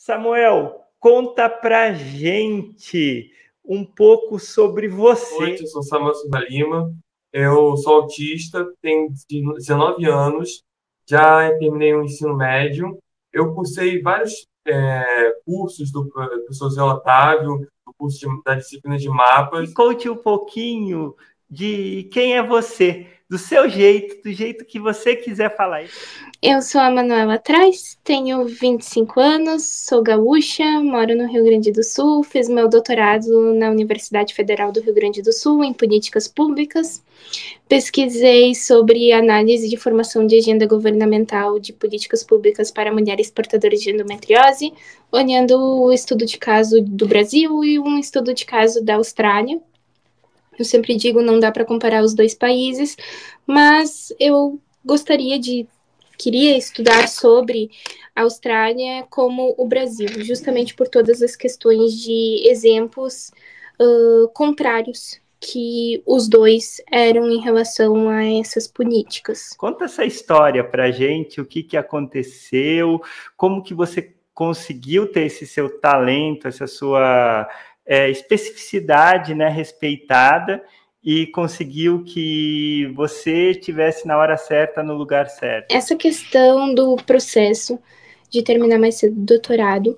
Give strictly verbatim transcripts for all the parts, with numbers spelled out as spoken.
Samuel, conta pra gente um pouco sobre você. Oi, eu sou Samuel Silva Lima, eu sou autista, tenho dezenove anos, já terminei o ensino médio, eu cursei vários é, cursos do professor Zé Otávio, do curso de, da disciplina de mapas. E conte um pouquinho de quem é você, do seu jeito, do jeito que você quiser falar. Eu sou a Manuela Traz, tenho vinte e cinco anos, sou gaúcha, moro no Rio Grande do Sul, fiz meu doutorado na Universidade Federal do Rio Grande do Sul em políticas públicas. Pesquisei sobre análise de formação de agenda governamental de políticas públicas para mulheres portadoras de endometriose, olhando o estudo de caso do Brasil e um estudo de caso da Austrália. Eu sempre digo, não dá para comparar os dois países, mas eu gostaria de queria estudar sobre a Austrália como o Brasil, justamente por todas as questões de exemplos uh, contrários que os dois eram em relação a essas políticas. Conta essa história pra gente, o que, que aconteceu, como que você conseguiu ter esse seu talento, essa sua é, especificidade, né, respeitada, e conseguiu que você estivesse na hora certa, no lugar certo. Essa questão do processo de terminar mais cedo o doutorado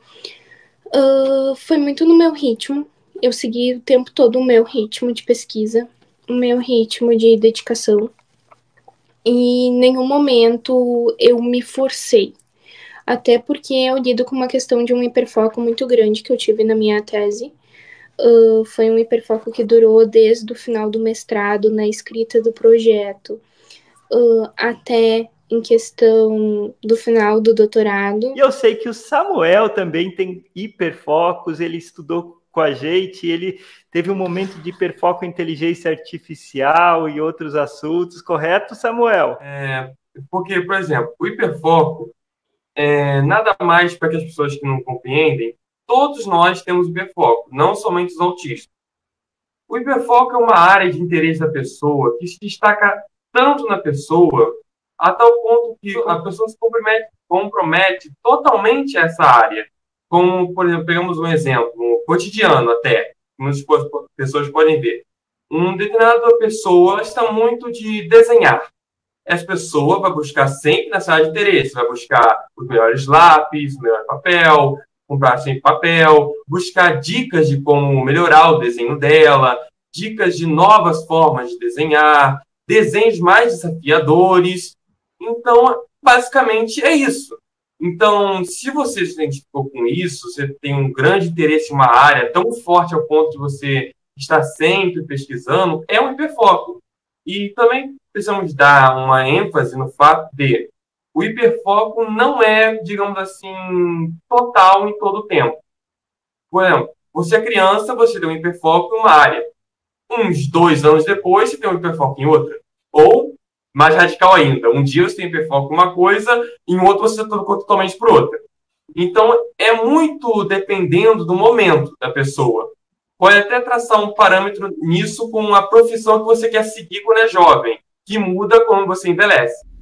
uh, foi muito no meu ritmo. Eu segui o tempo todo o meu ritmo de pesquisa, o meu ritmo de dedicação. E em nenhum momento eu me forcei. Até porque eu lido com uma questão de um hiperfoco muito grande que eu tive na minha tese. Uh, foi um hiperfoco que durou desde o final do mestrado, na escrita do projeto, uh, até em questão do final do doutorado. E eu sei que o Samuel também tem hiperfocos, ele estudou com a gente, ele teve um momento de hiperfoco em inteligência artificial e outros assuntos, correto, Samuel? É, porque, por exemplo, o hiperfoco é nada mais para que as pessoas que não compreendem. Todos nós temos hiperfoco, não somente os autistas. O hiperfoco é uma área de interesse da pessoa que se destaca tanto na pessoa, a tal ponto que a pessoa se compromete, compromete totalmente a essa área. Como, por exemplo, pegamos um exemplo, no cotidiano até, como as pessoas podem ver. Uma determinada pessoa está muito de desenhar. Essa pessoa vai buscar sempre nessa área de interesse, vai buscar os melhores lápis, o melhor papel, comprar sempre papel, buscar dicas de como melhorar o desenho dela, dicas de novas formas de desenhar, desenhos mais desafiadores. Então, basicamente, é isso. Então, se você se identificou com isso, você tem um grande interesse em uma área tão forte ao ponto de você estar sempre pesquisando, é um hiperfoco. E também precisamos dar uma ênfase no fato de o hiperfoco não é, digamos assim, total em todo o tempo. Por exemplo, você é criança, você tem um hiperfoco em uma área. Uns dois anos depois, você tem um hiperfoco em outra. Ou, mais radical ainda, um dia você tem hiperfoco em uma coisa, em outro você trocou totalmente por outra. Então, é muito dependendo do momento da pessoa. Pode até traçar um parâmetro nisso com a profissão que você quer seguir quando é jovem, que muda quando você envelhece.